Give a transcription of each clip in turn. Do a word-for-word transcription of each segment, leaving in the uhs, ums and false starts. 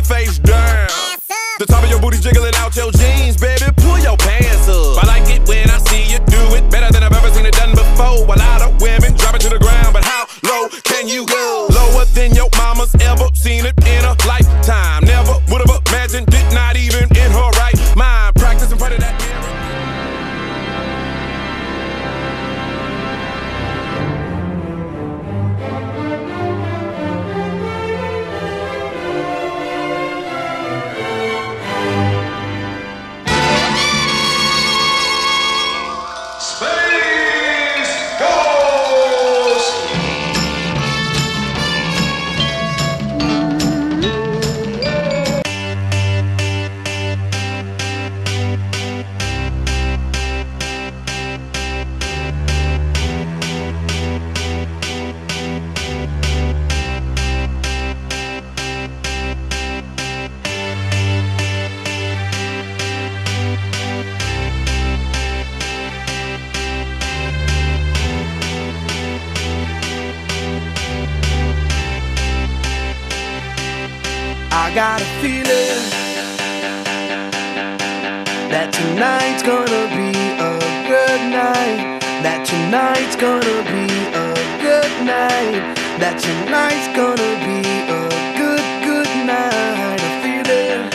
face down. The top of your booty jiggling out your jeans, baby, pull your pants up. I like it when I see you do it better than I've ever seen it done before. A lot of women drop it to the ground, but how low can you go? Lower than your mama's ever seen it in a lifetime. Never would've imagined it, not even in her right mind. Practice in front of that mirror. I got a feeling that tonight's gonna be a good night. That tonight's gonna be a good night. That tonight's gonna be a good, good night. A feeling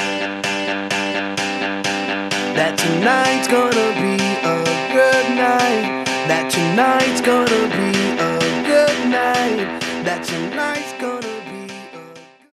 that tonight's gonna be a good night. That tonight's gonna be a good night. That tonight's gonna